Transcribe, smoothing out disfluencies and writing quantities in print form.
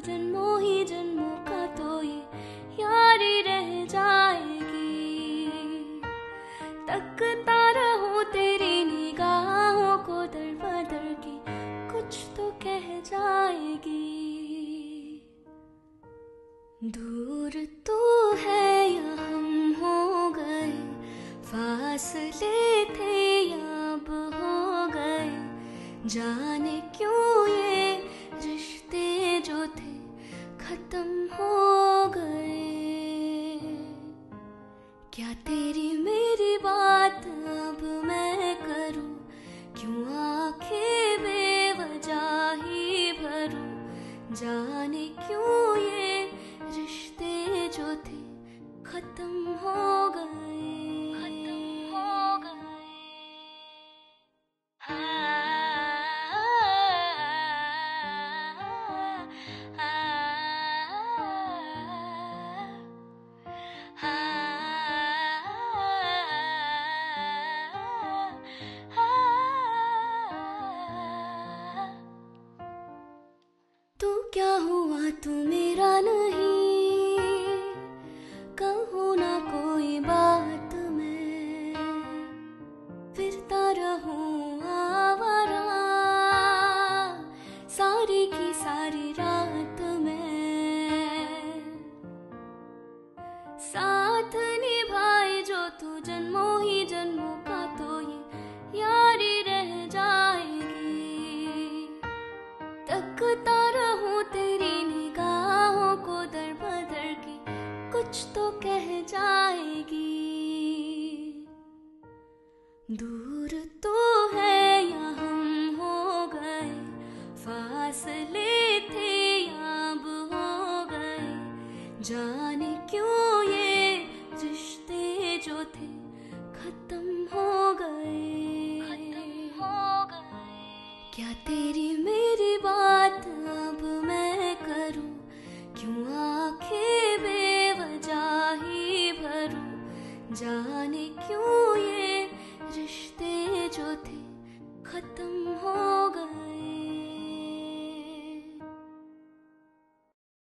जन्मों ही जन्मों का तो ये यारी रह जाएगी। तकता रहूं तेरी निगाहों को दर बदर की, कुछ तो कह जाएगी। दूर तू है या हम हो गए, फासले थे या अब हो गए, जाने क्यों ये रिश्ते जो थे खत्म हो गए। क्या तेरी मेरी बात अब मैं करूं, क्यों आंखें बेवजह ही भरूं, जाने क्यों ये रिश्ते जो थे खत्म हो गए, खत्म हो गए। तू क्या हुआ तू मेरा नहीं, कहूँ ना कोई बात मैं, फिरता रहूं आवारा सारी की सारी रात में। साथ निभाए जो तू जन्मों ही जन्मों का तो ये यारी रह जाएगी। तकता रहूं तेरी निगाहों को दर बदर की, कुछ तो कह जाएगी। दूर